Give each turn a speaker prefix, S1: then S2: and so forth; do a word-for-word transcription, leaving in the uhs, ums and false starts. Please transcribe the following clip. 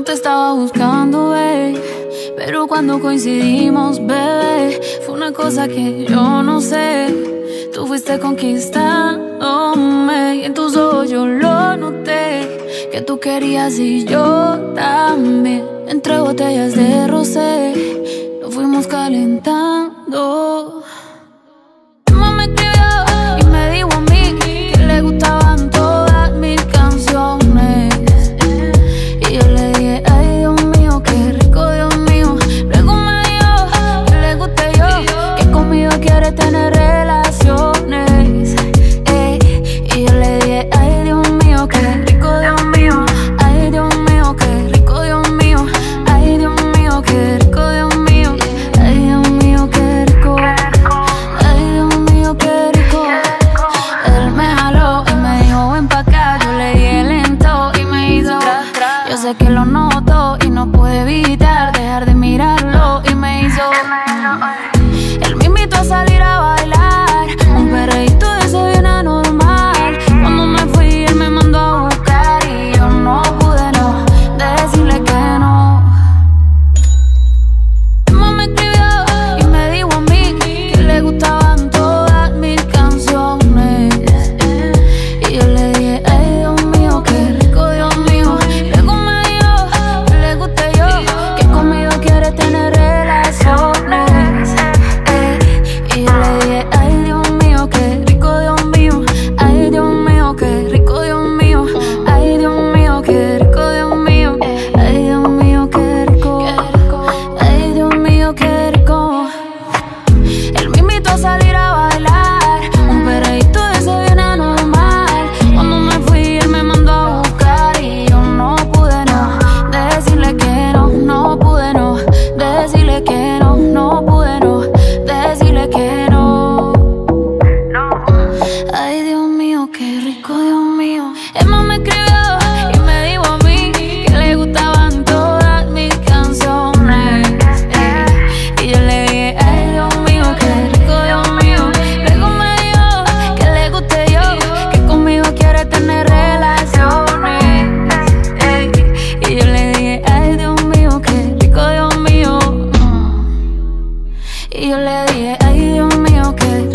S1: te estaba buscando, babe, pero cuando coincidimos, bebé, fue una cosa que yo no sé. Tú fuiste conquistándome y en tus ojos yo lo noté, que tú querías y yo también. Entre botellas de rosé nos fuimos calentando. Tu mamá me escribió y me dijo a mí que le gustaban todas mis canciones, y yo le dije, ay Dios mío, qué rico, Dios mío. Luego me dijo que le guste yo, que conmigo quiere tener relaciones, ey. Y yo le dije, ay Dios mío, qué rico, Dios mío. Ay Dios mío, qué rico, Dios mío. Ay Dios mío, qué rico, Dios mío. Ay Dios mío, qué rico. Ay Dios mío, qué rico. Él me jaló y me dijo, ven pa' acá. Yo le dije lento y me hizo. Yo sé que lo noto y no pude evitar dejar de mirarlo, y me hizo. Él me invitó a salir a bailar, un perreíto de ese bien anormal. Cuando me fui él me mandó a buscar y yo no pude no decirle que no. Tu mamá me escribió y me dijo a mí que le gustaban todas mis canciones, y yo le dije, ay Dios mío, qué rico, Dios mío. Luego me dijo que le guste yo, que conmigo quiere tener relaciones, ey. Y yo le dije, ay Dios mío, qué rico, Dios mío. Ay Dios mío, qué rico, Dios mío. Ay Dios mío, qué rico, Dios mío. Ay Dios mío, qué rico. Ay Dios mío, qué rico. Él me invitó a salir a bailar, un perreíto de ese bien anormal. Cuando me fui él me mandó a buscar y yo no pude no decirle que no, no pude no decirle que no, no pude no decirle que no. Ay Dios mío, qué rico, Dios mío. Emma me escribió y me dijo a mí que le gustaban todas mis canciones, ey. Y yo le dije, ay Dios mío, qué rico, Dios mío. Luego me dijo que le guste yo, que conmigo quiere tener relaciones, ey. Y yo le dije, ay Dios mío, qué rico, Dios mío. Y yo le dije, ay Dios mío, qué